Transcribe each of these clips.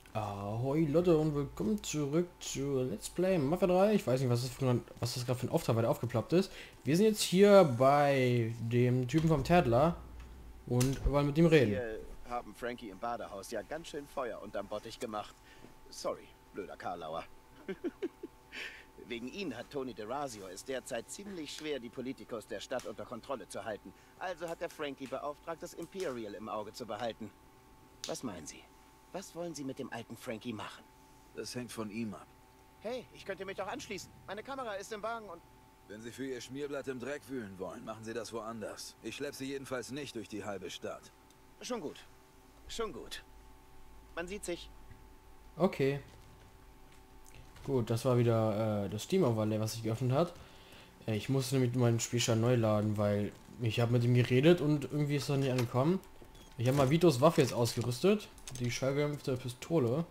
Ahoi Leute und willkommen zurück zu Let's Play Mafia 3. Ich weiß nicht, was das gerade für ein Auftrag weiter aufgeploppt ist. Wir sind jetzt hier bei dem Typen vom Tätler und wollen mit ihm reden. Wir haben Frankie im Badehaus ja ganz schön Feuer unterm Bottich gemacht. Sorry, blöder Karlauer. Wegen ihn hat Tony DeRazio es derzeit ziemlich schwer, die Politikos der Stadt unter Kontrolle zu halten. Also hat er Frankie beauftragt, das Imperial im Auge zu behalten. Was meinen Sie? Was wollen Sie mit dem alten Frankie machen? Das hängt von ihm ab. Hey, ich könnte mich doch anschließen. Meine Kamera ist im Wagen und... Wenn Sie für Ihr Schmierblatt im Dreck wühlen wollen, machen Sie das woanders. Ich schleppe Sie jedenfalls nicht durch die halbe Stadt. Schon gut. Schon gut. Man sieht sich. Okay. Gut, das war wieder das Steam Overlay, was sich geöffnet hat. Ich musste nämlich meinen Spielstand neu laden, weil ich habe mit ihm geredet und irgendwie ist er nicht angekommen. Ich habe mal Vitos Waffe jetzt ausgerüstet. Die schallgedämpfte Pistole.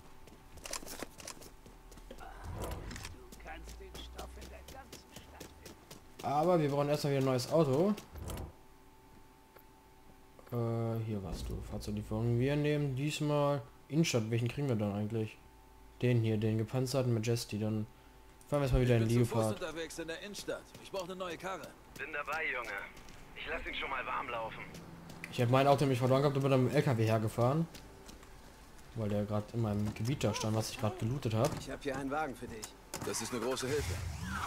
Aber wir brauchen erstmal wieder ein neues Auto. Hier warst du. Fahrzeuglieferung. Wir nehmen diesmal Innenstadt. Welchen kriegen wir dann eigentlich? Den hier, den gepanzerten Majesty. Dann fahren wir erstmal wieder in Leopard. Unterwegs in der Innenstadt. Ich brauche eine neue Karre. Bin dabei, Junge. Ich lass ihn schon mal warm laufen. Ich habe mein Auto nämlich verloren gehabt und bin am LKW hergefahren. Weil der gerade in meinem Gebiet da stand, was ich gerade gelootet habe. Ich habe hier einen Wagen für dich. Das ist eine große Hilfe.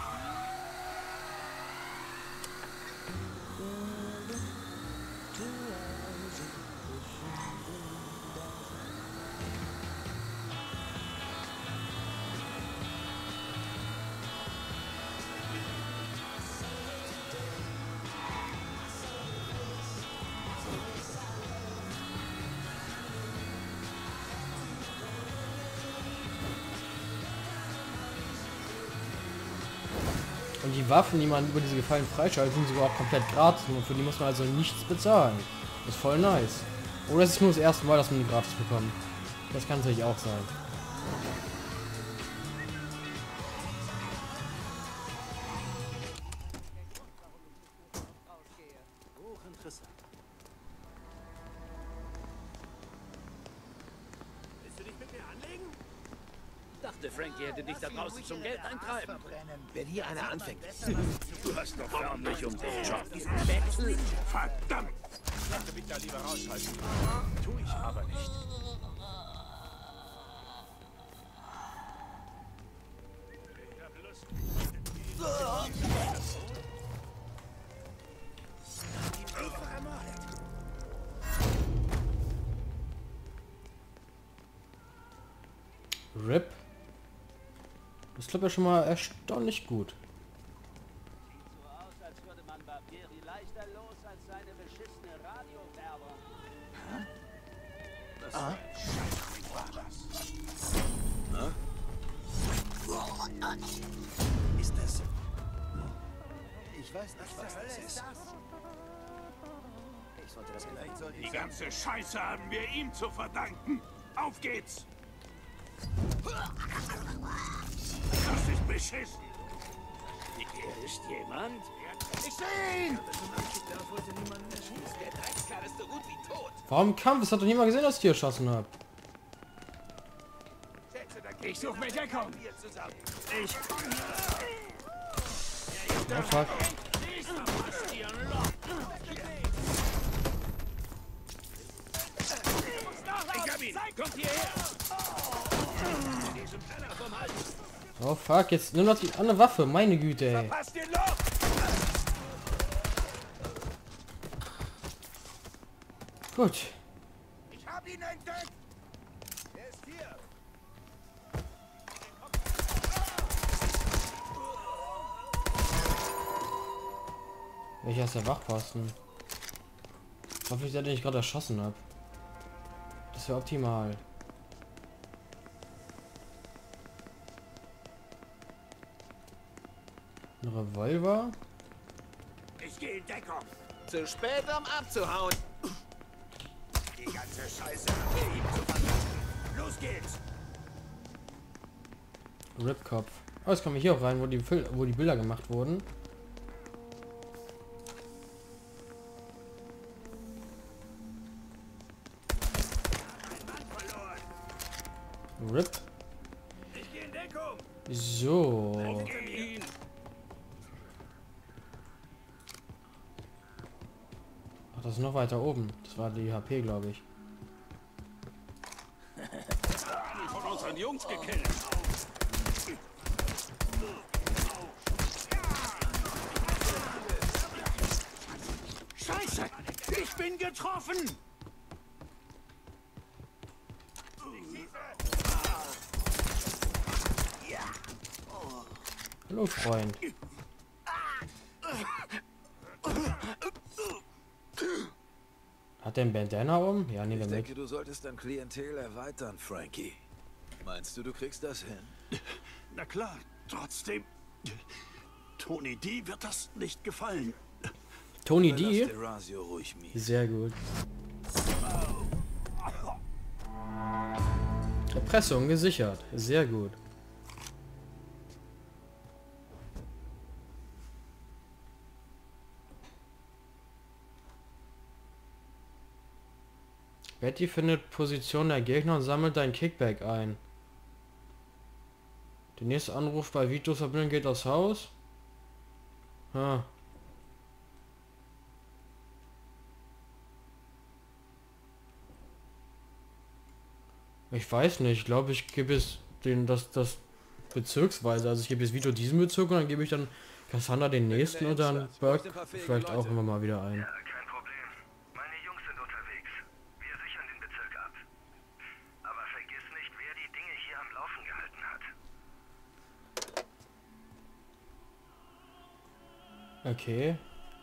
Und die Waffen, die man über diese Gefallen freischaltet, sind sogar auch komplett gratis. Und für die muss man also nichts bezahlen. Das ist voll nice. Oder es ist nur das erste Mal, dass man die gratis bekommt. Das kann natürlich auch sein. Hochinteressant. Willst du dich mit mir anlegen? Dachte, Frankie hätte dich da draußen zum Geld eintreiben. Wenn hier einer anfängt. Du hast doch förmlich um den Job. Verdammt! Ich sollte mich da lieber raushalten. Tu ich aber nicht. Ich hab Lust. RIP. Das klappt ja schon mal erstaunlich gut. Sieht so aus, als würde man Barbieri leichter los als seine beschissene Radiowerbung. Ist das? Ich weiß nicht, was das ist. Ich sollte das vielleicht... Die ganze Scheiße haben wir ihm zu verdanken. Auf geht's! Das ist beschissen. Hier ist jemand. Ich seh ihn! Der Dreckskerl ist so gut wie tot. Warum Kampf? Das hat doch niemand gesehen, dass ich hier erschossen habe. Ich suche mir Deckung! Ich... Oh fuck. Ich hab ihn! Kommt hierher! Oh fuck, jetzt nimm doch die andere Waffe. Meine Güte, ey. Passt dir noch! Gut. Ich hab ihn entdeckt! Er ist hier! Welcher ist der Wachposten? Hoffentlich, der, den ich gerade erschossen habe. Das wäre optimal. Ein Revolver? Ich gehe in Deckung! Zu spät, um abzuhauen. Die ganze Scheiße haben wir ihm zu verdanken. Los geht's! Ripkopf. Oh, jetzt kommen wir hier auch rein, wo die Bilder gemacht wurden. RIP. Ich gehe in Deckung. So. Ihn. Ach, das ist noch weiter oben. Das war die HP, glaube ich. Von unseren Jungs gekillt. Scheiße! Ich bin getroffen! Hallo, Freund. Hat der ein Bandana um? Ja, nehmen Ich wir denke, mit. du solltest dein Klientel erweitern, Frankie. Meinst du, du kriegst das hin? Na klar, trotzdem. Tony D. wird das nicht gefallen. Tony Lass D? DeRazio ruhig, mies. Sehr gut. Erpressung gesichert. Sehr gut. Betty findet Position der Gegner und sammelt dein Kickback ein. Der nächste Anruf bei Vitos Verbindung geht aufs Haus. Ha. Ich weiß nicht. Ich glaube, ich gebe es das bezirksweise. Also ich gebe es Vito diesen Bezirk und dann gebe ich dann Cassandra den nächsten und dann Burke vielleicht auch immer mal wieder ein. Ja, kein Problem. Meine Jungs sind unterwegs. Wir sichern den Bezirk ab. Aber vergiss nicht, wer die Dinge hier am Laufen gehalten hat. Okay.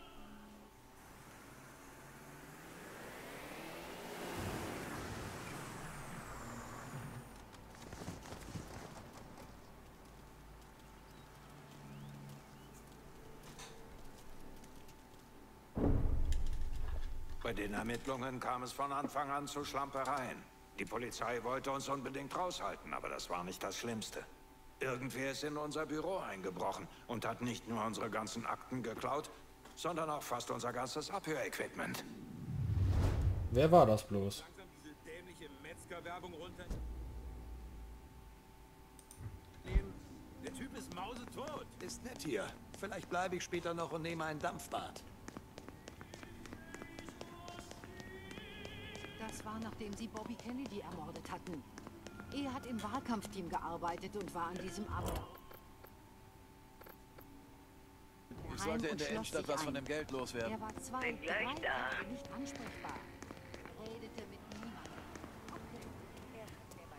Bei den Ermittlungen kam es von Anfang an zu Schlampereien. Die Polizei wollte uns unbedingt raushalten, aber das war nicht das Schlimmste. Irgendwer ist in unser Büro eingebrochen und hat nicht nur unsere ganzen Akten geklaut, sondern auch fast unser ganzes Abhörequipment. Wer war das bloß? Langsam diese dämliche Metzger-Werbung runter. Der Typ ist mausetot. Ist nett hier. Vielleicht bleibe ich später noch und nehme ein Dampfbad. Das war, nachdem sie Bobby Kennedy ermordet hatten. Er hat im Wahlkampfteam gearbeitet und war an diesem Abend. Ich sollte in der Innenstadt was von dem Geld loswerden. Er war Bin gleich 3 da. Tage nicht ansprechbar. Redete mit niemandem. Okay. Er hat mir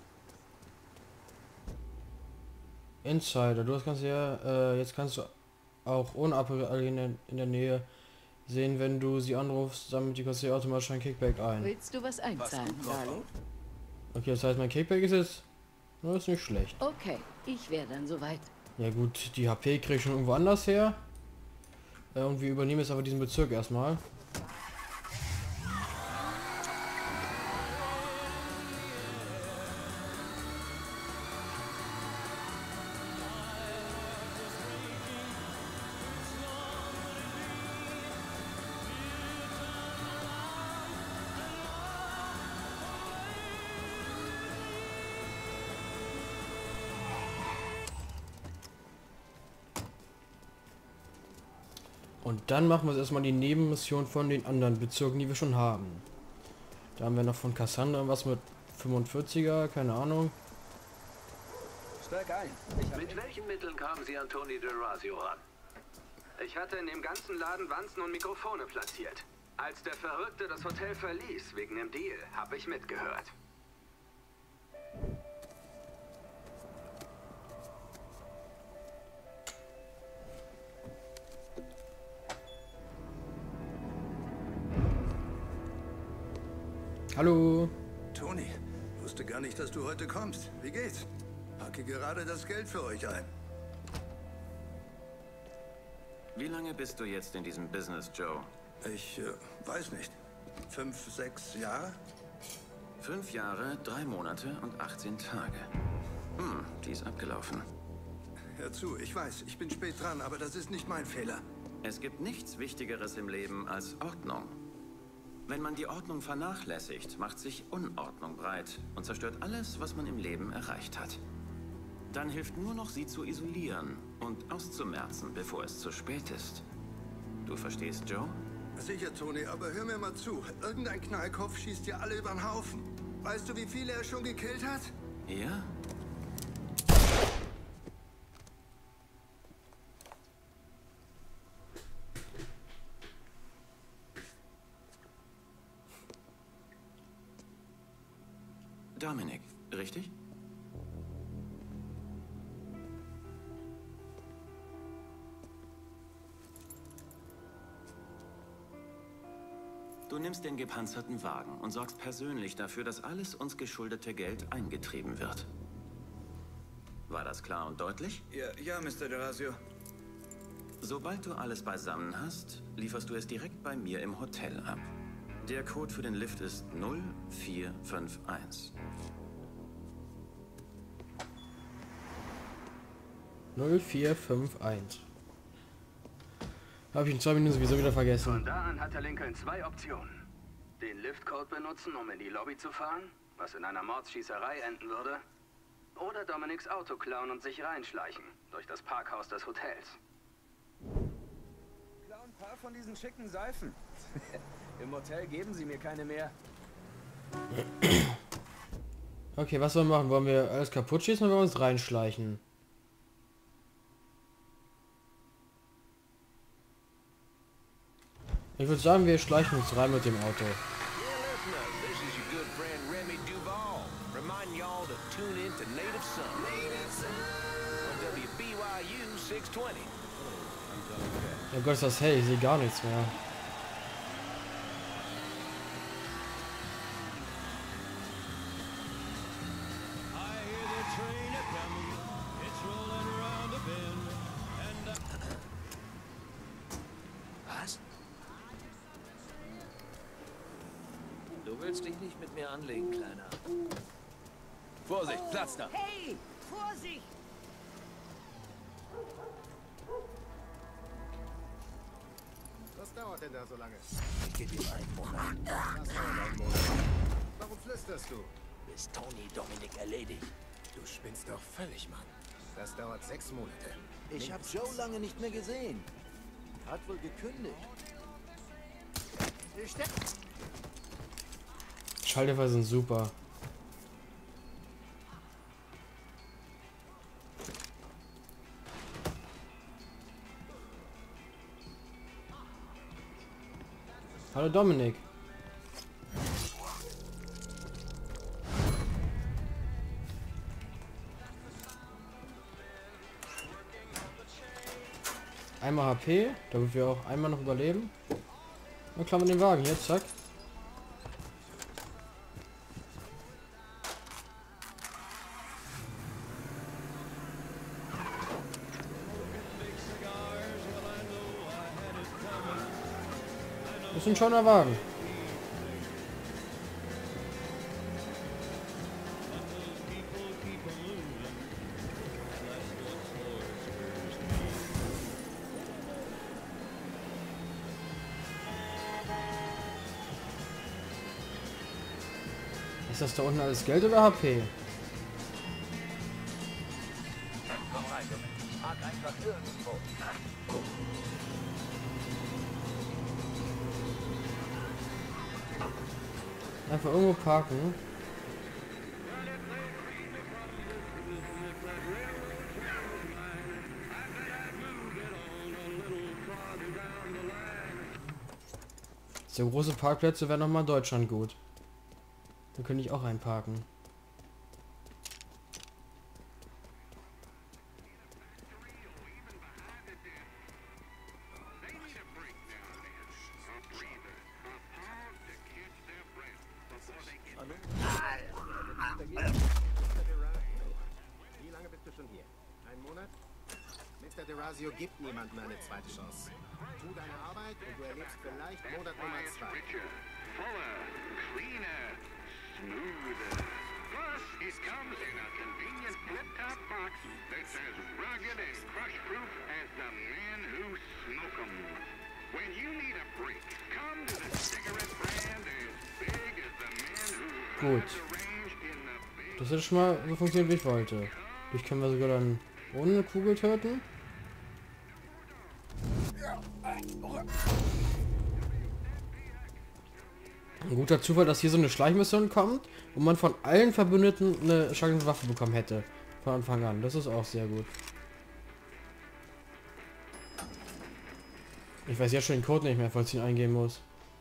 mein erstes... Insider. Du kannst ja, jetzt kannst du auch ohne Apparat in der Nähe sehen, wenn du sie anrufst, sammelt die Kasse automatisch ein Kickback ein. Willst du was einzahlen, Darling? Okay, das heißt, mein Kickback ist jetzt... Das ist nicht schlecht. Okay, ich wäre dann soweit. Ja gut, die HP krieg ich schon irgendwo anders her. Und wir übernehmen jetzt aber diesen Bezirk erstmal. Und dann machen wir jetzt erstmal die Nebenmission von den anderen Bezirken, die wir schon haben. Da haben wir noch von Cassandra was mit 45er, keine Ahnung. Steig ein. Mit welchen Mitteln kamen Sie an Tony DeRazio ran? Ich hatte in dem ganzen Laden Wanzen und Mikrofone platziert. Als der Verrückte das Hotel verließ, wegen dem Deal, habe ich mitgehört. Hallo. Tony, wusste gar nicht, dass du heute kommst. Wie geht's? Packe gerade das Geld für euch ein. Wie lange bist du jetzt in diesem Business, Joe? Ich weiß nicht. 5, 6 Jahre? 5 Jahre, 3 Monate und 18 Tage. Die ist abgelaufen. Hör zu, ich weiß, ich bin spät dran, aber das ist nicht mein Fehler. Es gibt nichts Wichtigeres im Leben als Ordnung. Wenn man die Ordnung vernachlässigt, macht sich Unordnung breit und zerstört alles, was man im Leben erreicht hat. Dann hilft nur noch, sie zu isolieren und auszumerzen, bevor es zu spät ist. Du verstehst, Joe? Sicher, Tony, aber hör mir mal zu. Irgendein Knallkopf schießt dir alle über den Haufen. Weißt du, wie viele er schon gekillt hat? Ja? Dominic, richtig? Du nimmst den gepanzerten Wagen und sorgst persönlich dafür, dass alles uns geschuldete Geld eingetrieben wird. War das klar und deutlich? Ja, Mr. de Razio. Sobald du alles beisammen hast, lieferst du es direkt bei mir im Hotel ab. Der Code für den Lift ist 0451. 0451. Habe ich in 2 Minuten sowieso wieder vergessen. Von da an hat der Lincoln 2 Optionen. Den Liftcode benutzen, um in die Lobby zu fahren, was in einer Mordsschießerei enden würde. Oder Dominics Auto klauen und sich reinschleichen, durch das Parkhaus des Hotels. Klau ein paar von diesen schicken Seifen. Im Hotel geben sie mir keine mehr. Okay, was wollen wir machen? Wollen wir alles kaputt schießen oder wollen wir uns reinschleichen? Ich würde sagen, wir schleichen uns rein mit dem Auto. Ja Gott, ist das hell, ich sehe gar nichts mehr. Was? Du willst dich nicht mit mir anlegen, Kleiner. Vorsicht, Platz da! Hey, Vorsicht! Was dauert denn da so lange? Ich gebe ihm einen Monat. Was dauert einen Monat? Warum flüsterst du? Bis Tony Dominic erledigt. Du spinnst doch völlig, Mann. Das dauert 6 Monate. Ich habe Joe lange nicht mehr gesehen. Hat wohl gekündigt. Schalldämpfer sind super. Hallo Dominik. Einmal HP, damit wir auch einmal noch überleben. Dann klammern den Wagen jetzt, zack. Das ist ein schöner Wagen. Ist das da unten alles Geld oder HP? Komm rein, Dominic. Park einfach irgendwo. Einfach irgendwo parken. So große Parkplätze wären nochmal in Deutschland gut. Da könnte ich auch einparken. Wie lange bist du schon hier? Einen Monat? Mr. de Razio gibt niemandem eine zweite Chance. Tu deine Arbeit und du erlebst vielleicht Monat Nummer 2. Fuller, cleaner, smoother. Plus, it comes in a convenient flip-top box that's as rugged and crush-proof as the men who smoke 'em. When you need a break, come to the cigarette brand Gut. Das hat schon mal so funktioniert, wie ich wollte. Durch können wir sogar dann ohne eine Kugel töten. Ein guter Zufall, dass hier so eine Schleichmission kommt und man von allen Verbündeten eine starke Waffe bekommen hätte. Von Anfang an. Das ist auch sehr gut. Ich weiß ja schon den Code nicht mehr, falls ich ihn eingeben muss.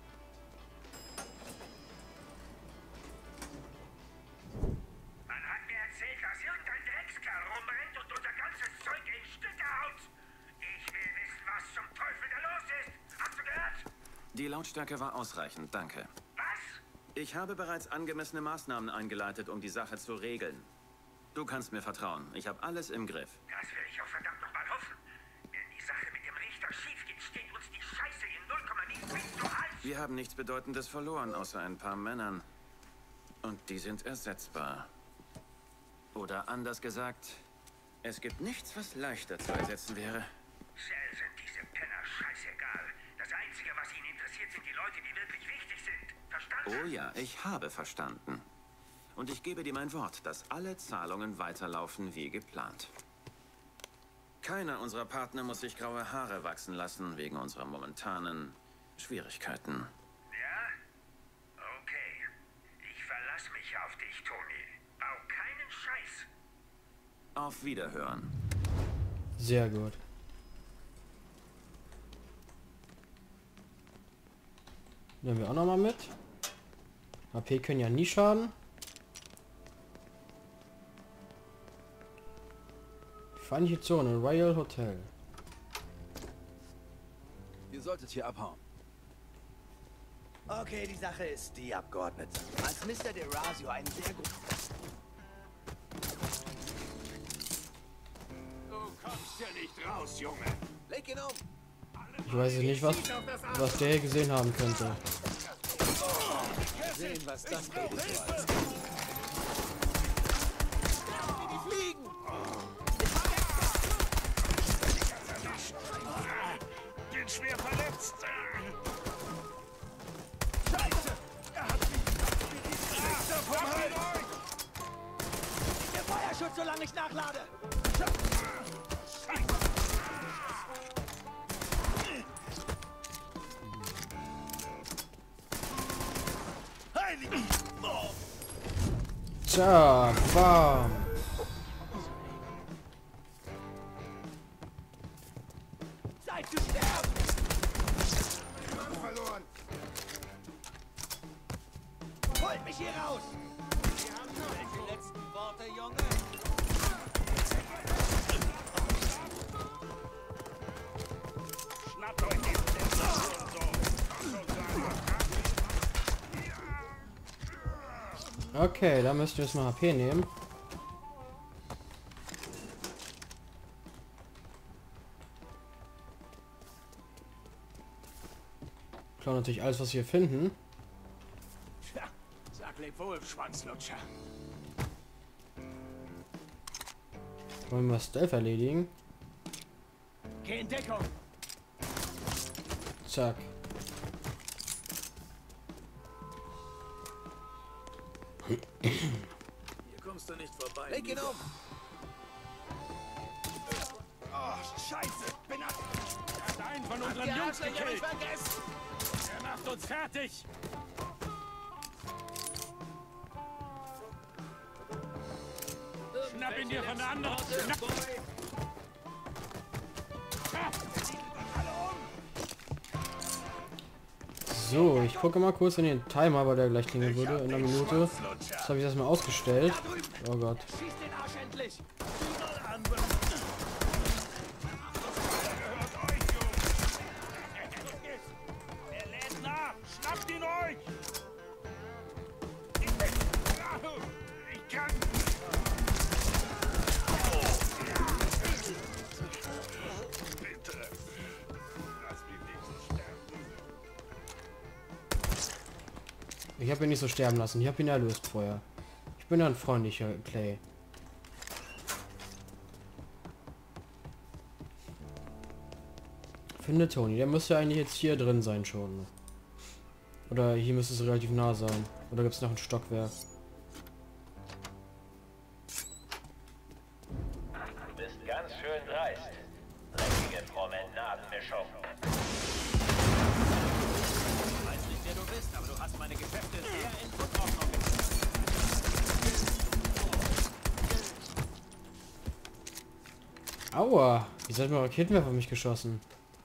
Man hat mir erzählt, dass irgendein Dreckskerl rumrennt und unser ganzes Zeug in Stücke haut. Ich will wissen, was zum Teufel da los ist. Hast du gehört? Die Lautstärke war ausreichend, danke. Was? Ich habe bereits angemessene Maßnahmen eingeleitet, um die Sache zu regeln. Du kannst mir vertrauen. Ich habe alles im Griff. Das will ich auch verdammt noch mal hoffen. Wenn die Sache mit dem Richter schief geht, steht uns die Scheiße in 0,9 bis zum Hals. Wir haben nichts Bedeutendes verloren, außer ein paar Männern. Und die sind ersetzbar. Oder anders gesagt, es gibt nichts, was leichter zu ersetzen wäre. Shell sind diese Penner scheißegal. Das Einzige, was ihnen interessiert, sind die Leute, die wirklich wichtig sind. Verstanden? Oh ja, ich habe verstanden. Und ich gebe dir mein Wort, dass alle Zahlungen weiterlaufen wie geplant. Keiner unserer Partner muss sich graue Haare wachsen lassen wegen unserer momentanen Schwierigkeiten. Ja? Okay. Ich verlasse mich auf dich, Tony. Bau keinen Scheiß. Auf Wiederhören. Sehr gut. Nehmen wir auch noch mal mit. HP können ja nie schaden. Feindliche Zone, Royal Hotel. Ihr solltet hier abhauen. Okay, die Sache ist die, Abgeordnete. Als Mr. DeRazio einen sehr gut... Du kommst ja nicht raus, Junge. Leg ihn um. Ich weiß jetzt nicht, was der hier gesehen haben könnte. Sehen, was das Baby so als... Die fliegen! Bin schwer verletzt. Scheiße! Er hat mich... Der Feuerschutz, solange ich nachlade! Heiligen! Tja, bam. Zeit zu sterben! Verloren! Holt mich hier raus! Wir haben noch die letzten Worte, Junge! Schnappt euch den Okay, da müsst ihr jetzt mal HP nehmen. Klauen natürlich alles, was wir finden. Tja, sag leb wohl, Schwanzlutscher. Wollen wir Stealth erledigen? Geh in Deckung! Zack. Hier kommst du nicht vorbei. Leg ihn um! Oh, Scheiße! Bin ab! Er hat einen von unseren Jungs gekillt! Vergessen! Er macht uns fertig! Schnapp ihn dir von der anderen! Schnapp! So, ich gucke mal kurz in den Timer, weil der gleich klingeln würde in einer Minute. Das habe ich erstmal ausgestellt. Oh Gott. Schieß den Arsch endlich! Er lädt nach! Schnappt ihn euch! Ich kann... Bitte! Lass mich nicht so sterben. Ich habe ihn nicht so sterben lassen. Ich habe ihn erlöst vorher. Ich bin ja ein freundlicher Clay. Finde Tony. Der müsste eigentlich jetzt hier drin sein schon. Oder hier müsste es relativ nah sein. Oder gibt es noch ein Stockwerk? schön dreist. Dreckige Promenadenmischung. Ich weiß nicht, wer du bist, aber du hast meine Geschäfte sehr in Unordnung gebracht. Aua! Wieso hat mir Raketenwerfer auf mich geschossen?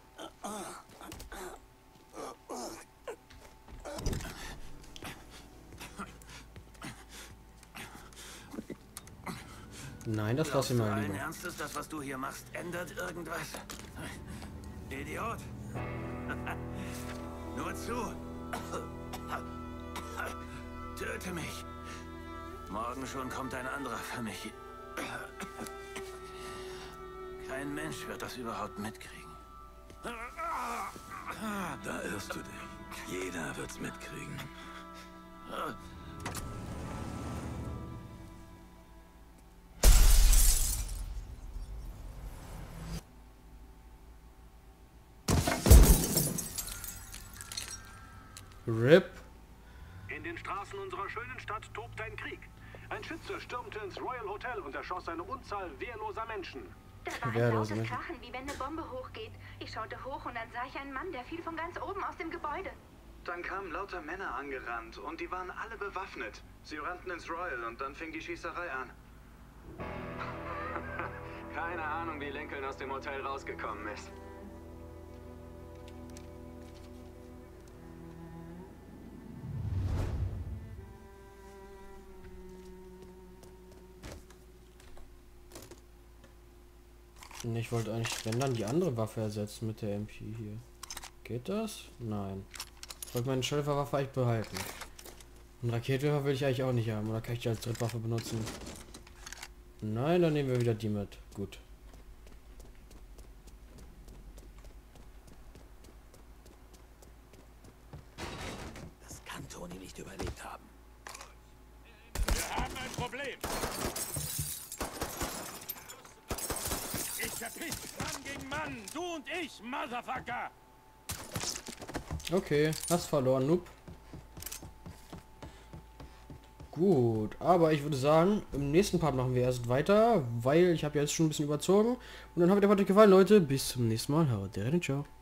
Nein, das lass ich mal Allen lieber. Ernstes, das, was du hier machst, ändert irgendwas? Idiot! Nur zu! Töte mich! Morgen schon kommt ein anderer für mich. Kein Mensch wird das überhaupt mitkriegen. Da irrst du dich. Jeder wird's mitkriegen. RIP. In den Straßen unserer schönen Stadt tobt ein Krieg. Ein Schütze stürmte ins Royal Hotel und erschoss eine Unzahl wehrloser Menschen. Da war ein lautes Krachen, wie wenn eine Bombe hochgeht. Ich schaute hoch und dann sah ich einen Mann, der fiel von ganz oben aus dem Gebäude. Dann kamen lauter Männer angerannt und die waren alle bewaffnet. Sie rannten ins Royal und dann fing die Schießerei an. Keine Ahnung, wie Lincoln aus dem Hotel rausgekommen ist. Ich wollte eigentlich, wenn dann, die andere Waffe ersetzen mit der MP hier. Geht das? Nein. Ich wollte meine Schellwaffe eigentlich behalten. Und Raketenwerfer will ich eigentlich auch nicht haben. Oder kann ich die als Drittwaffe benutzen? Nein, dann nehmen wir wieder die mit. Gut. Das kann Tony nicht überlebt haben. Wir haben ein Problem. Ich verpiss Mann gegen Mann. Du und ich, Motherfucker. Okay, hast verloren, Noob. Gut, aber ich würde sagen, im nächsten Part machen wir erst weiter, weil ich habe jetzt schon ein bisschen überzogen. Und dann hat euch gefallen, Leute. Bis zum nächsten Mal. Haut rein, ciao.